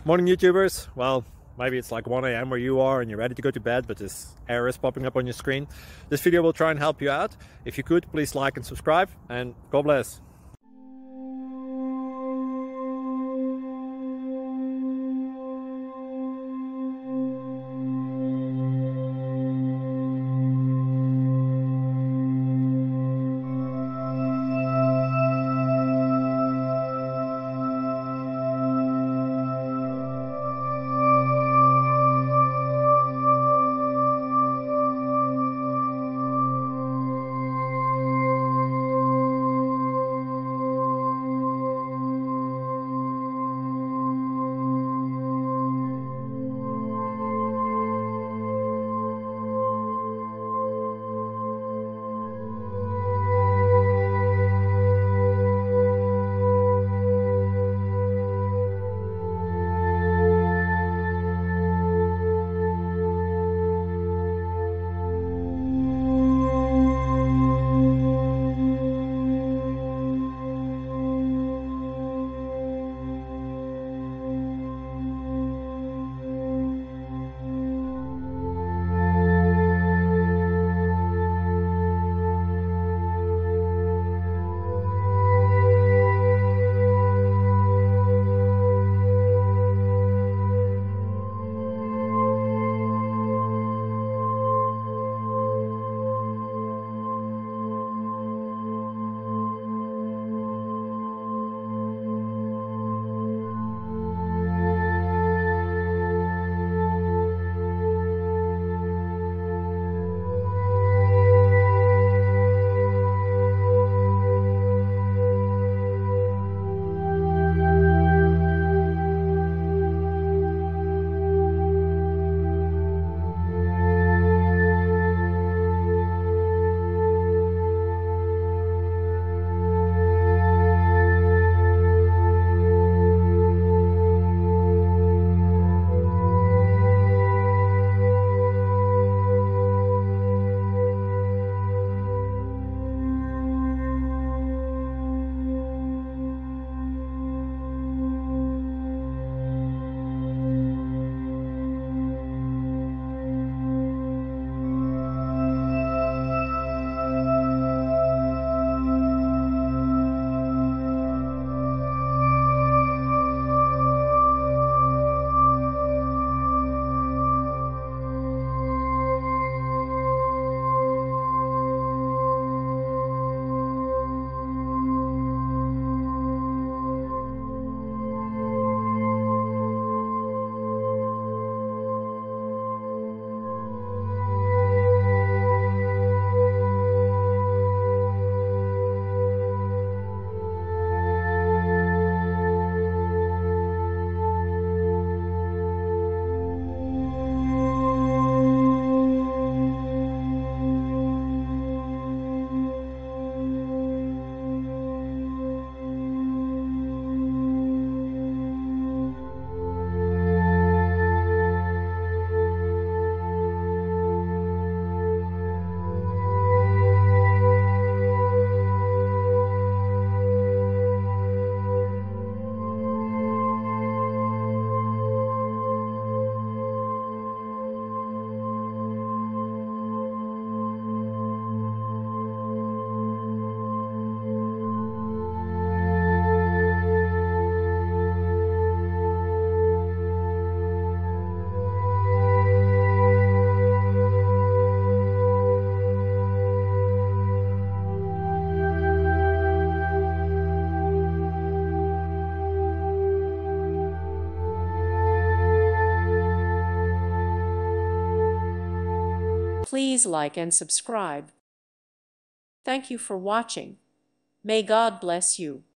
Morning YouTubers. Well, maybe it's like 1 a.m. where you are and you're ready to go to bed, but this error is popping up on your screen. This video will try and help you out. If you could, please like and subscribe, and God bless. Please like and subscribe. Thank you for watching. May God bless you.